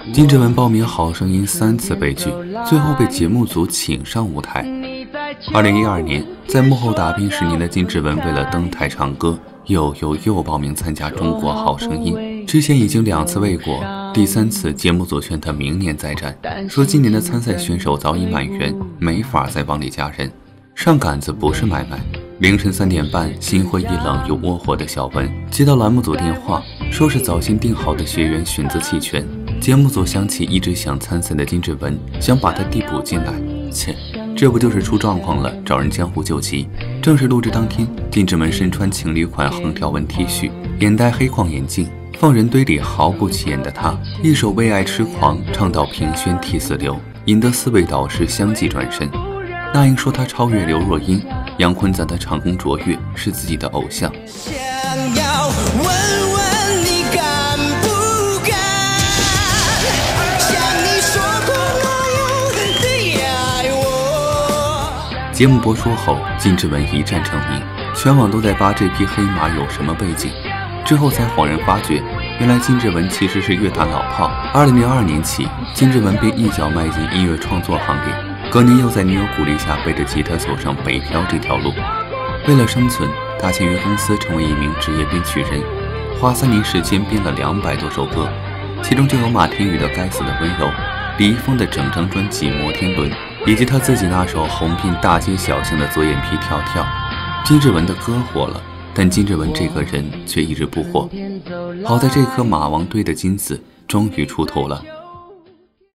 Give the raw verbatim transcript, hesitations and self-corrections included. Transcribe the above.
金志文报名《好声音》三次被拒，最后被节目组请上舞台。二零一二年，在幕后打拼十年的金志文为了登台唱歌，又又又报名参加《中国好声音》。之前已经两次未果，第三次节目组劝他明年再战，说今年的参赛选手早已满员，没法再往里加人。上杆子不是买卖。凌晨三点半，心灰意冷又窝火的小文接到栏目组电话，说是早先定好的学员选择弃权。节目组想起一直想参赛的金志文，想把他递补进来。切，这不就是出状况了，找人江湖救急。正式录制当天，金志文身穿情侣款横条纹 T 恤，眼戴黑框眼镜，放人堆里毫不起眼的他，一首为爱痴狂唱到平轩涕泗流，引得四位导师相继转身。那英说他超越刘若英，杨坤赞他唱功卓越，是自己的偶像。 想要问问你敢不敢，像你说过那样的爱我。 节目播出后，金志文一战成名，全网都在扒这匹黑马有什么背景。之后才恍然发觉，原来金志文其实是乐坛老炮。二零零二年起，金志文便一脚迈进音乐创作行列。隔年又在女友鼓励下背着吉他走上北漂这条路。为了生存，他签约公司成为一名职业编曲人，花三年时间编了两百多首歌，其中就有马天宇的《该死的温柔》，李易峰的整张专辑《摩天轮》，以及他自己那首红遍大街小巷的《左眼皮跳跳》。金志文的歌火了，但金志文这个人却一直不火。好在这颗马王堆的金子终于出头了。